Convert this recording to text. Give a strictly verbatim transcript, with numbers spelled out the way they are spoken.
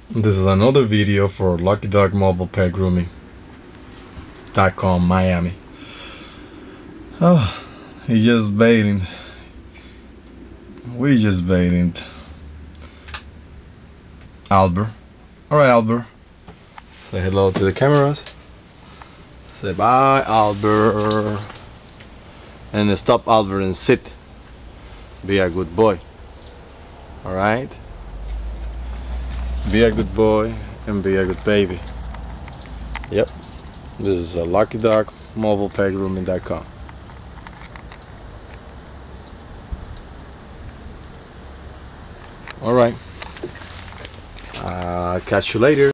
This is another video for Lucky Dog Mobile Pet Grooming dot com Miami. Oh, he just baiting. We just baiting. Albert. Alright, Albert. Say hello to the cameras. Say bye, Albert. And stop, Albert, and sit. Be a good boy. Alright? Be a good boy and be a good baby. Yep. This is a Lucky Dog Mobile Pet Grooming dot com. Alright. Uh, catch you later.